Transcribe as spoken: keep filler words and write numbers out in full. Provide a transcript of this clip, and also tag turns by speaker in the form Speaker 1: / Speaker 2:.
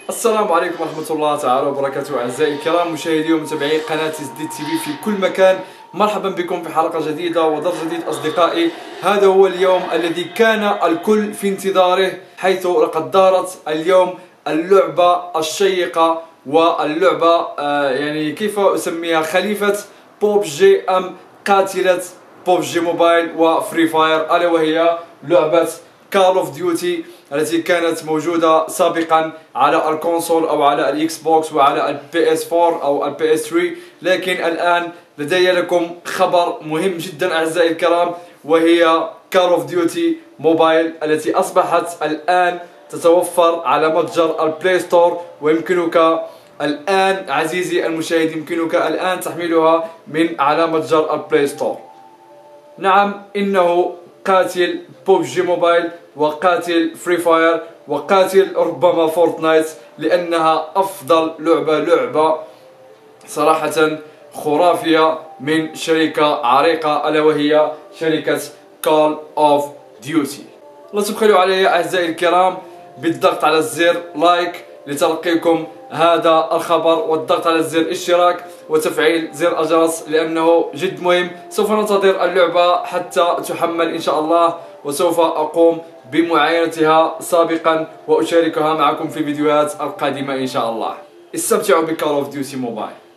Speaker 1: السلام عليكم ورحمة الله تعالى وبركاته. أعزائي الكرام مشاهدي ومتابعي قناة زد تي في في كل مكان، مرحبا بكم في حلقة جديدة ودرس جديد أصدقائي. هذا هو اليوم الذي كان الكل في انتظاره، حيث لقد دارت اليوم اللعبة الشيقة واللعبة آه يعني كيف أسميها، خليفة بوبجي أم قاتلة بوبجي موبايل وفري فاير، ألا وهي لعبة كول اوف ديوتي التي كانت موجودة سابقا على الكونسول او على الاكس بوكس وعلى البي اس أربعة او البي اس ثلاثة. لكن الان لدي لكم خبر مهم جدا اعزائي الكرام، وهي كول اوف ديوتي موبايل التي اصبحت الان تتوفر على متجر البلاي ستور، ويمكنك الان عزيزي المشاهد يمكنك الان تحميلها من على متجر البلاي ستور. نعم، انه قاتل بوبجي موبايل وقاتل فري فاير وقاتل ربما فورتنايت، لأنها أفضل لعبة لعبة صراحة خرافية من شركة عريقة، ألا وهي شركة كول اوف ديوتي. لا تبخلوا علي أعزائي الكرام بالضغط على الزر لايك لتلقيكم هذا الخبر، والضغط على الزر اشتراك وتفعيل زر الجرس لأنه جد مهم. سوف ننتظر اللعبة حتى تحمل إن شاء الله، وسوف أقوم بمعاينتها سابقا وأشاركها معكم في الفيديوهات القادمة إن شاء الله. استمتعوا بكول اوف ديوتي موبايل.